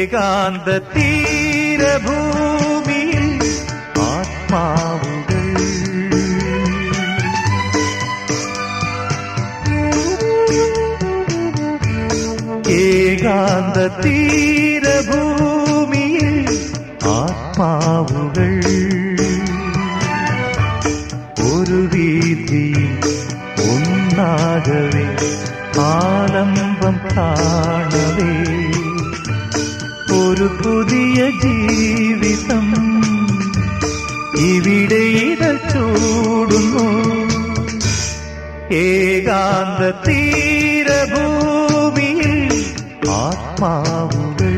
ഏകാന്ത തീരഭൂമിയിൽ ആത്മാവുകൾ ഏകാന്ത തീരഭൂമിയിൽ ആത്മാവുകൾ ഒരു വീതിയിൽ ഒന്നാകവേ ആലംബം കാണവേ ഒരു പുതിയ ജീവിതം ഇവിടെ ഇതൾ ചൂടുന്നു ഏകാന്ത തീരഭൂമിയിൽ ആത്മാവുകൾ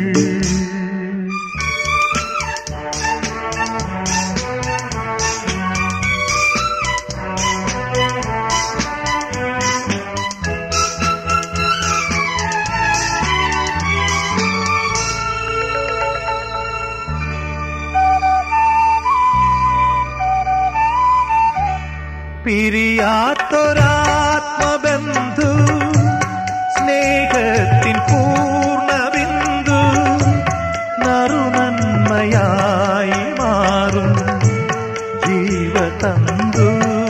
പിരിയാത്തൊരാത്മബന്ധു സ്നേഹത്തിൻ പൂർണ്ണബിന്ദു നറുനന്മയായി മാറും ജീവതന്തു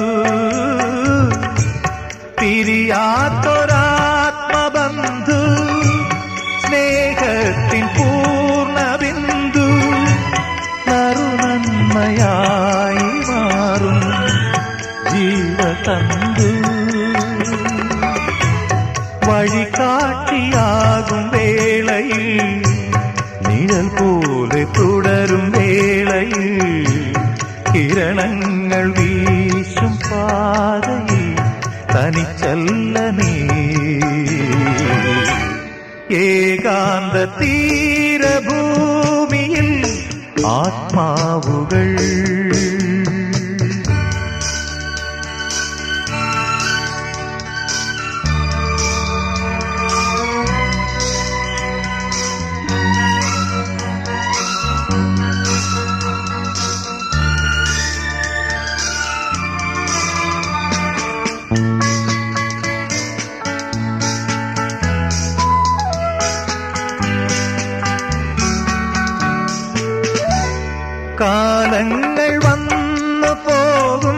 പിരിയാത്തൊരാത്മബന്ധു സ്നേഹത്തിൻ പൂർണ്ണബിന്ദു നറുനന്മയായി മാറും ജീവതന്തു വഴികാട്ടിയാകും വേളയിൽ നിഴൽ പോലെ തുടരും വേളയിൽ കിരണങ്ങൾ വീശും പാതയിൽ തനിച്ചല്ലനേ ഏകാന്ത തീരഭൂമിയിൽ ആത്മാവുകൾ കാലങ്ങൾ വന്നു പോകും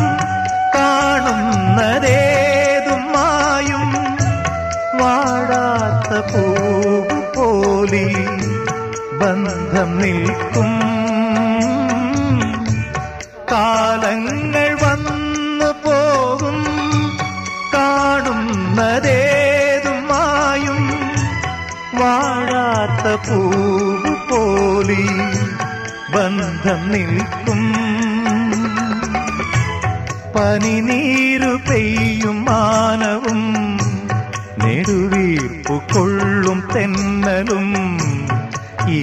കാണുന്നതേതും മായും വാടാത്ത പൂവ് പോലെ ബന്ധം നിൽക്കും കാലങ്ങൾ വന്നു പോകും കാണുന്നതേതും മായും വാടാത്ത പൂവ് പോലെ ബന്ധം നിൽക്കും പനിനീരു പെയ്യും മാനവും നെടുവീർപ്പു കൊള്ളും തെന്നലും ഈ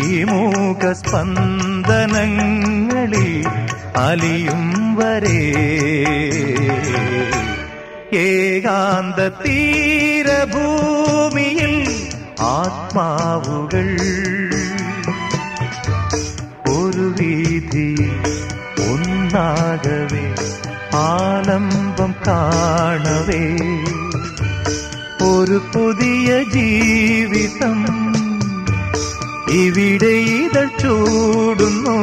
മൂകസ്പന്ദനങ്ങളിൽ അലിയും വരെ ഏകാന്ത തീരഭൂമിയിൽ ആത്മാവുകൾ ഒരു വീതി ഒന്നാകവേ ആലംബം കാണവേ ഒരു പുതിയ ജീവിതം ഇവിടെ ഇതൾ ചൂടുന്നു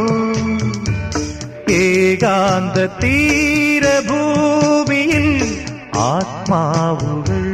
ഏകാന്ത തീരഭൂമിയിൽ ആത്മാവുകൾ